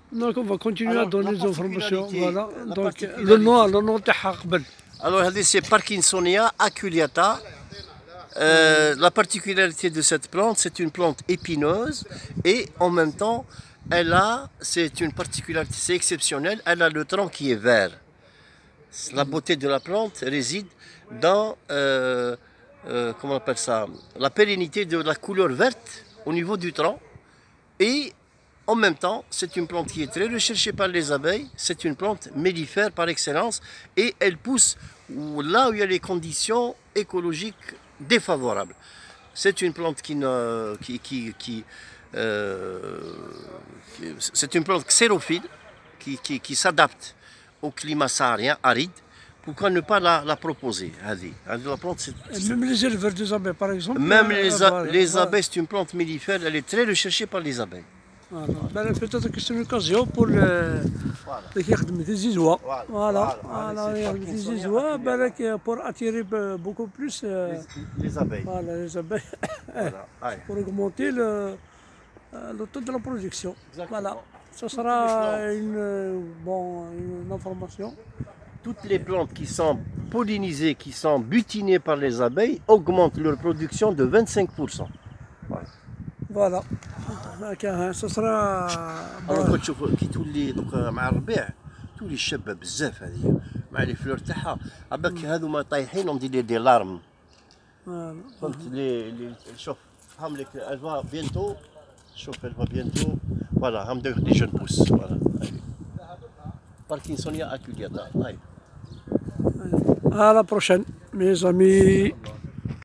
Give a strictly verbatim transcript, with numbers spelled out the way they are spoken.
Donc on va continuer Alors, à donner la des informations. particularité, Voilà. la Donc particularité. le nom, le nom تاعها قبل. Alors, regardez, c'est Parkinsonia aculeata. Euh, la particularité de cette plante, c'est une plante épineuse et en même temps, elle a, c'est une particularité, c'est exceptionnel, elle a le tronc qui est vert. La beauté de la plante réside dans, euh, euh, comment on appelle ça, la pérennité de la couleur verte au niveau du tronc. Et en même temps, c'est une plante qui est très recherchée par les abeilles. C'est une plante mellifère par excellence et elle pousse là où il y a les conditions écologiques défavorables. C'est une plante qui, ne, qui, qui, qui, euh, qui c'est une plante xérophile qui, qui, qui s'adapte au climat saharien aride. Pourquoi ne pas la, la proposer? La plante, c'est, Même les éleveurs des abeilles, par exemple. même les, euh, voilà, les voilà. abeilles, c'est une plante mellifère, elle est très recherchée par les abeilles. Voilà. Ben, peut-être que c'est une occasion pour le qui يخدم des zizouas. Voilà. Voilà. يخدم des zizouas, بالك pour attirer beaucoup plus euh, Les, les abeilles. voilà, les abeilles. Voilà. Allez. Pour augmenter le, le taux de la production. Exactement. Voilà. Ce sera une, bon, une information. Toutes les plantes qui sont pollinisées, qui sont butinées par les abeilles, augmentent leur production de vingt-cinq pour cent. Voilà. Voilà. Ce sera. Alors كنت تشوف كي تولي دوك مع الربيع تولي شابه بزاف هذه مع لي فلور تاعها عباك هذوما طايحين اون دي دي لارم فهمت لي لي شوف هم لك الفا بيانتو شوف الفا بيانتو فوالا هم داك لي جون بوس فوالا Parkinsonia aculeata. À la prochaine, mes amis.